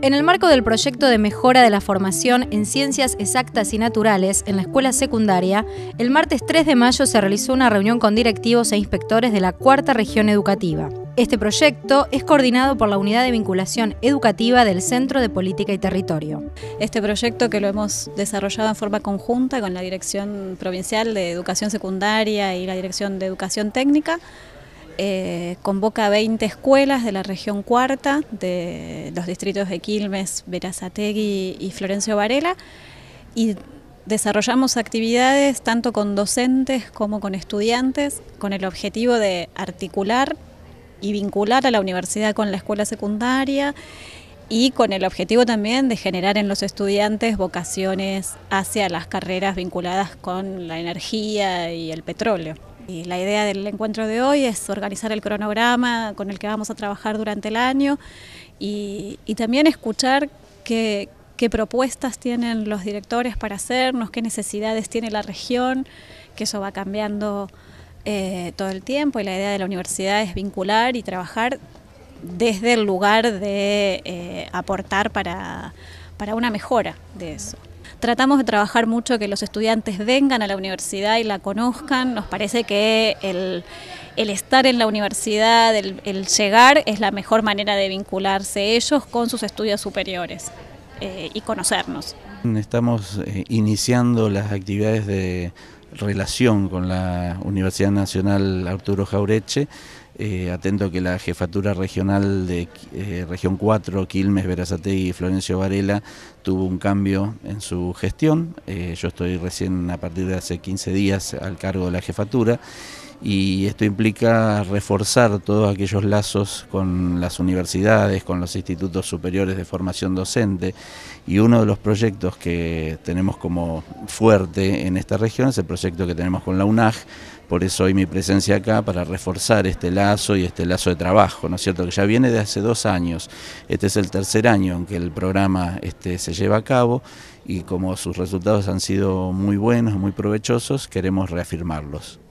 En el marco del proyecto de mejora de la formación en ciencias exactas y naturales en la escuela secundaria, el martes 3 de mayo se realizó una reunión con directivos e inspectores de la Cuarta Región Educativa. Este proyecto es coordinado por la Unidad de Vinculación Educativa del Centro de Política y Territorio. Este proyecto, que lo hemos desarrollado en forma conjunta con la Dirección Provincial de Educación Secundaria y la Dirección de Educación Técnica, convoca a 20 escuelas de la región cuarta, de los distritos de Quilmes, Berazategui y Florencio Varela, y desarrollamos actividades tanto con docentes como con estudiantes, con el objetivo de articular y vincular a la universidad con la escuela secundaria, y con el objetivo también de generar en los estudiantes vocaciones hacia las carreras vinculadas con la energía y el petróleo. Y la idea del encuentro de hoy es organizar el cronograma con el que vamos a trabajar durante el año y también escuchar qué propuestas tienen los directores para hacernos, qué necesidades tiene la región, que eso va cambiando todo el tiempo, y la idea de la universidad es vincular y trabajar desde el lugar de aportar para una mejora de eso. Tratamos de trabajar mucho que los estudiantes vengan a la universidad y la conozcan. Nos parece que el estar en la universidad, el llegar, es la mejor manera de vincularse ellos con sus estudios superiores y conocernos. Estamos iniciando las actividades de relación con la Universidad Nacional Arturo Jauretche, atento que la jefatura regional de región 4, Quilmes, Berazategui y Florencio Varela, tuvo un cambio en su gestión. Yo estoy recién, a partir de hace 15 días, al cargo de la jefatura, y esto implica reforzar todos aquellos lazos con las universidades, con los institutos superiores de formación docente, y uno de los proyectos que tenemos como fuerte en esta región es el proyecto que tenemos con la UNAG. Por eso hoy mi presencia acá, para reforzar este lazo y este lazo de trabajo, ¿no es cierto?, que ya viene de hace 2 años. Este es el tercer año en que el programa se lleva a cabo, y como sus resultados han sido muy buenos, muy provechosos, queremos reafirmarlos.